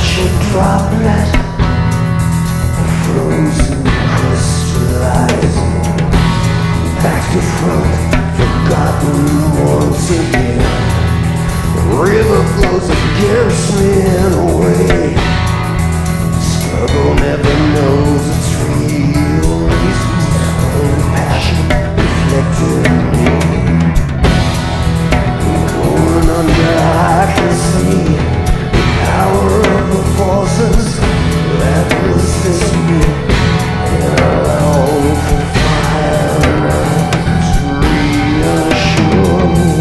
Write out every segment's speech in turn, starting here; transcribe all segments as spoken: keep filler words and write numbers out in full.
Droplet, frozen, crystallizing, back to front, forgotten once again. The river flows against me in a way. Struggle never knows its real reasons. Only passion reflected in me. Going under, I can see power of the forces that resist me, and I long for fire to reassure me.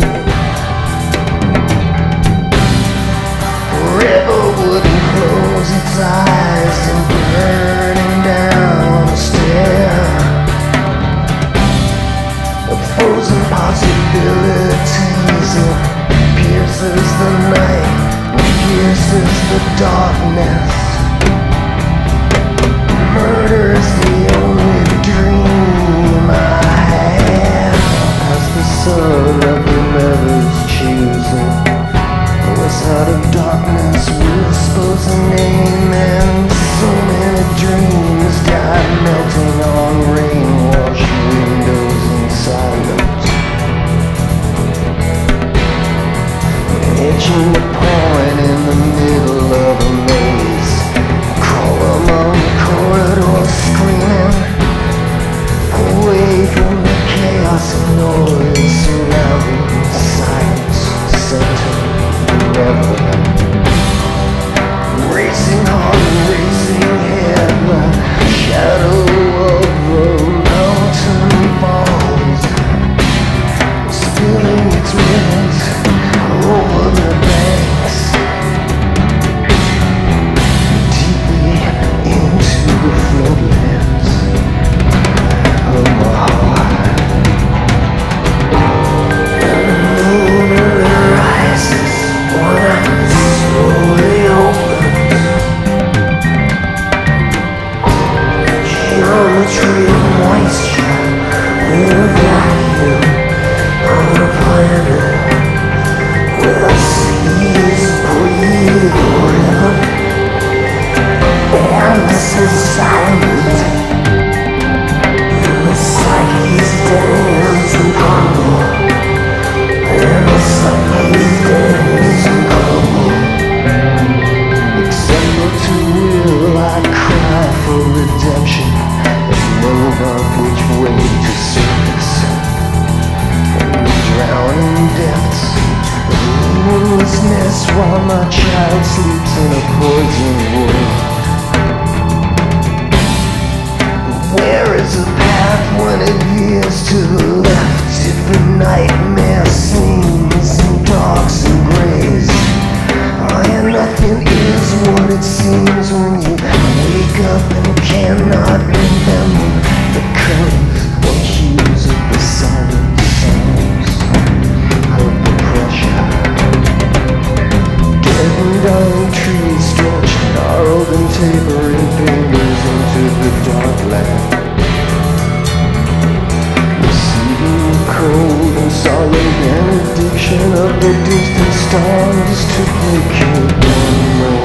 River wouldn't close its eyes and burning down a stair. A frozen possibilities it pierces the night. Pierces the darkness. Murder's the only dream I have. As the sun of whomever's choosing, voice out of darkness whispers a name, and so many dreams die melting on rain-washed windows in silence. Itching the point in the middle of a maze. Crawl along the corridor screaming, away from the chaos and noise surrounding silence, center forever. Racing on and racing head, the shadow of the mountain falls, spilling its winds over the banks, deeply into the floodlands of my heart. And the moon rises when I slowly open. Geometry of moisture in a vacuum on a planet. The seas breathe forever, and this is silent. The psyche's dance and crumble, and the psyche's dance and crumble. Except for two will I cry for redemption. There's no about which way to surface from the drowning depths. Moonlessness while my child sleeps in a poison world. Where is the path when it veers to the left? If the nightmare sings in darks and grays, oh, and nothing is what it seems when you wake up and cannot remember the curves or hues of the silent sounds of the pressure. Dying trees stretch gnarled and tapering fingers into the dark land, receiving the cold and solemn benediction of the distant stars to placate one moment.